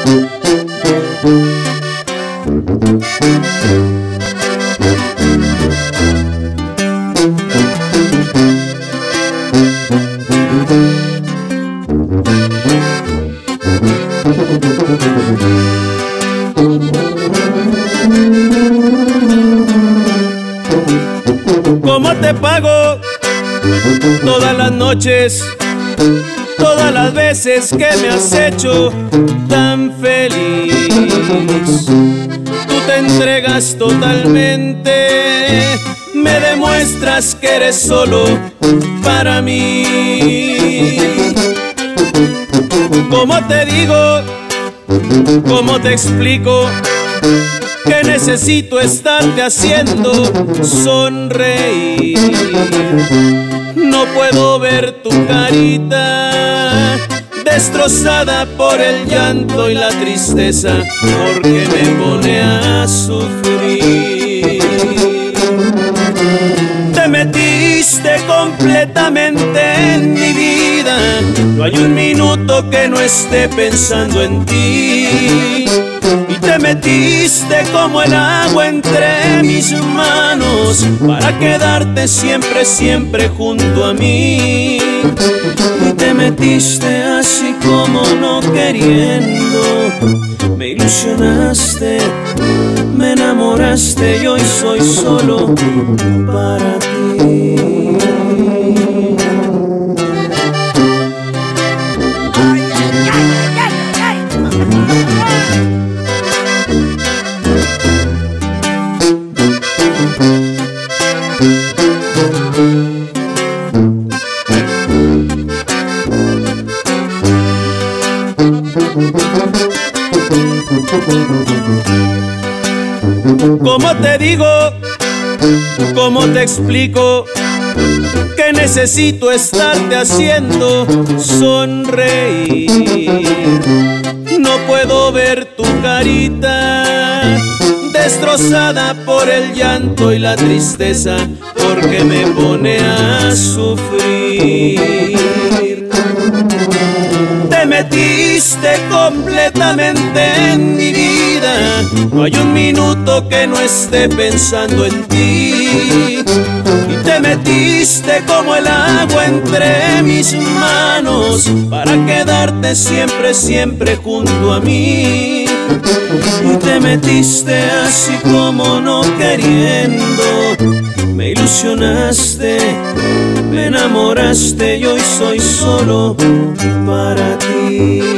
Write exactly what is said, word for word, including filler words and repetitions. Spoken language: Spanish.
¿Cómo te pago todas las noches, todas las veces que me has hecho tan feliz? Tú te entregas totalmente, me demuestras que eres solo para mí. ¿Cómo te digo? ¿Cómo te explico? Que necesito estarte haciendo sonreír. No puedo ver tu carita destrozada por el llanto y la tristeza, porque me pone a sufrir. Te metiste completamente en mi vida, no hay un minuto que no esté pensando en ti. Y te metiste como el agua entre mis manos para quedarte siempre, siempre junto a mí. Y te metiste así como no queriendo, me ilusionaste, me enamoraste y hoy soy solo para ti. ¿Cómo te digo? ¿Cómo te explico? Que necesito estarte haciendo sonreír. No puedo ver tu carita destrozada por el llanto y la tristeza, porque me pone a sufrir. Te metiste completamente en mi vida, no hay un minuto que no esté pensando en ti. Y te metiste como el agua entre mis manos para quedarte siempre, siempre junto a mí. Y te metiste así como no queriendo, me ilusionaste, me enamoraste y hoy soy solo para ti.